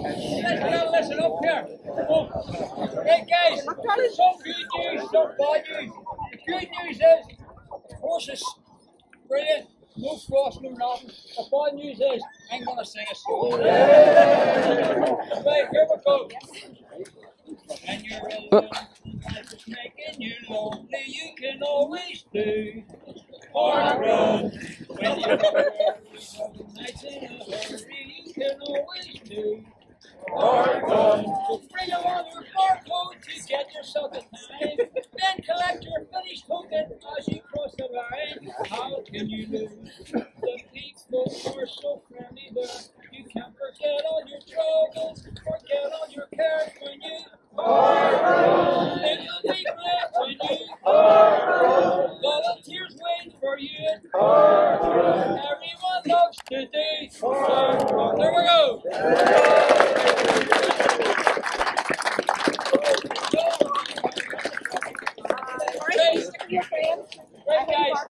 Listen up here. Hey guys, some good news, some bad news. The good news is, the course is brilliant. No frost, no nothing. The bad news is, I'm going to sing a song. Right, here we go. When you're alone, life is making you lonely, you can always do Parkrun. When you're nights in a hurry, you can always do Parkrun. So bring along your barcode to get yourself a time, then collect your finished token as you cross the line. How can you lose? The people are so friendly that you can't forget all your troubles, forget all your cares when you Parkrun. It'll be great when you Parkrun. Volunteers wait for you at Parkrun. Everyone loves to do Parkrun. There we go. Right guys,